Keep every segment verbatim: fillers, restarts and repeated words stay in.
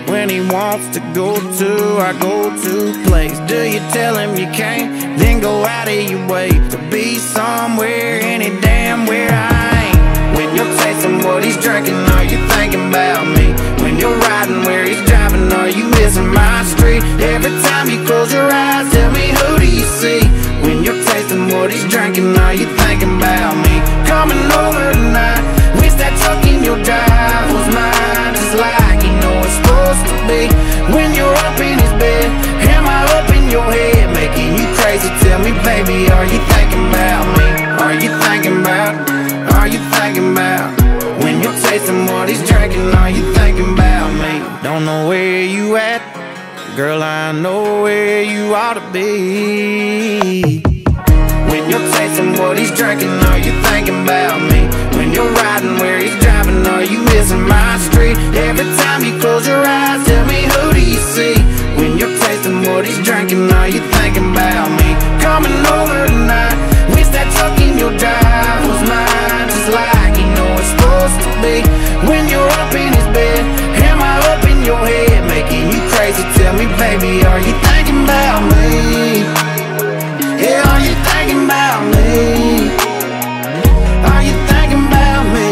when he wants to go to our go-to place? Do you tell him you can't, then go out of your way to be somewhere, any damn where I ain't? When you're tasting what he's drinking, are you thinking about me? When you're riding where he's driving, are you missing my street? Every time you close your eyes, tell me, who do you see? When you're tasting what he's drinking, are you thinking about me? Coming over tonight, wish that truck in your drive was mine, just like you know it's supposed to be. When you're up in his bed, am I up in your head, making you crazy? Tell me, baby, are you thinking about me? Are you thinking about, are you thinking about? When you're tasting what he's drinking, are you thinking about me? Don't know where you at, girl, I know where you ought to be. When you're tasting what he's drinking, are you thinking about me? When you're riding where he's driving, are you missing my street? Every time you close your eyes, tell me, who do you see? When you're tasting what he's drinking, are you thinking about me? Coming over tonight, wish that truck in your drive was mine, just like you know it's supposed to be. When you're up in his bed, am I up in your head, making you crazy? Tell me, baby, are you thinking about me? Yeah, are you thinking about me? Are you thinking about me?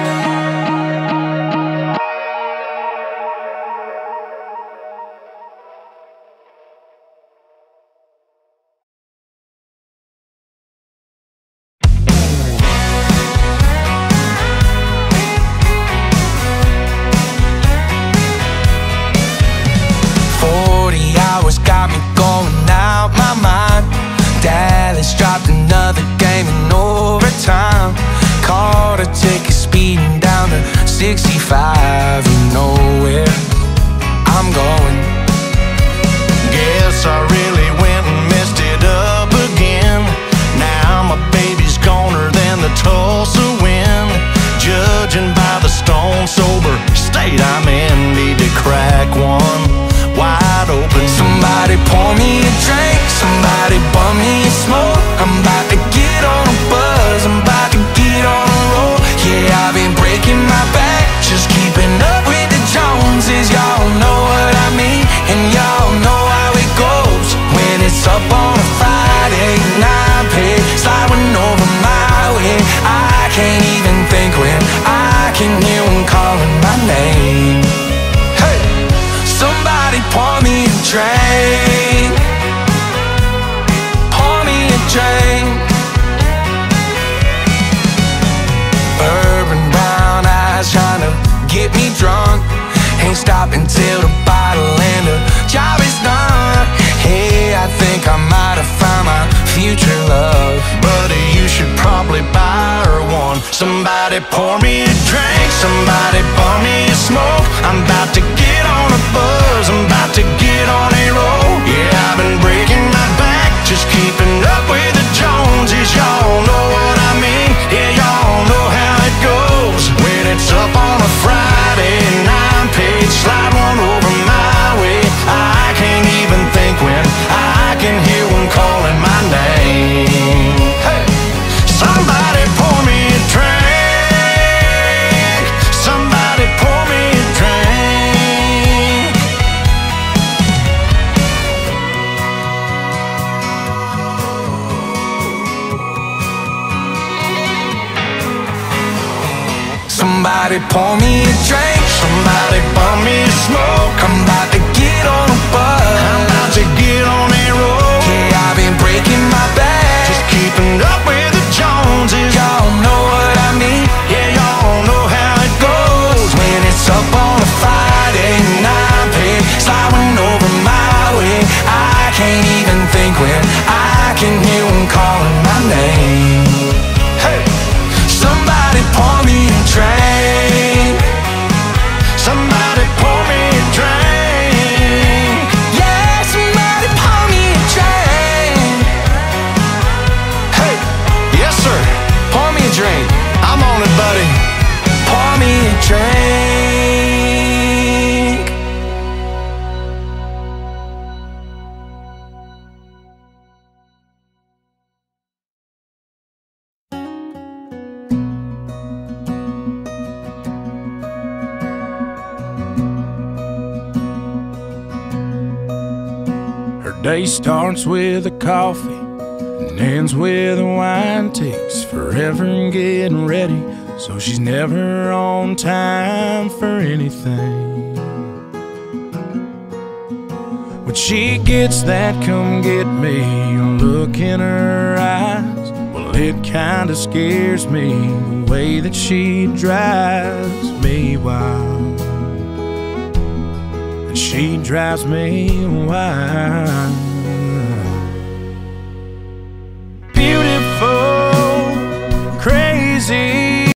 Forty hours got me going out my mind. Dallas dropped another game in overtime. Caught a ticket speeding down to sixty-five. You know where I'm going. Guess I really went and messed it up again. Now my baby's goner than the Tulsa wind. Judging by the stone sober state I'm in, need to crack one wide open. Somebody pour me a drink, somebody bum me a smoke. I'm about to get on a buzz, I'm about to get on a roll. Yeah, I've been breaking my back, just keeping up with the Joneses. Y'all know what I mean, and y'all know how it goes. When it's up on a Friday night, pay sliding over my way. I can't even think when I can hear one calling my name. Hey, somebody pour me a drink, pour me a drink. Bourbon brown eyes trying to get me drunk. Ain't stopping till the bottle and the job is done. Hey, I think I might have found my future love. Buddy, you should probably buy her one. Somebody pour me a drink, somebody bum me a smoke. I'm about to get on a buzz, I'm about to get on a roll. Yeah, I've been breaking my back, just keeping up with the Joneses. Y'all know what I mean, yeah, y'all know how it goes. When it's up on a Friday and I'm paid, slide one over my way. I can't even think when I can hear one calling my name. Hey, somebody pour me a drink, somebody pour me a drink. Somebody pour me a drink, Somebody bum me a smoke. I'm about to get on a buzz, I'm about to get on a roll. yeah, I've been breaking my back, Just keeping up with the Joneses. y'all know what I mean. Yeah, y'all know how it goes. When it's up on a Friday night, babe, sliding over my way. I can't even think when I can hear one calling my name. Hey, somebody pour me a drink, Day starts with a coffee and ends with a wine. Takes forever in getting ready, so she's never on time for anything. When she gets that come get me look in her eyes, well, it kinda scares me the way that she drives me wild. And she drives me wild.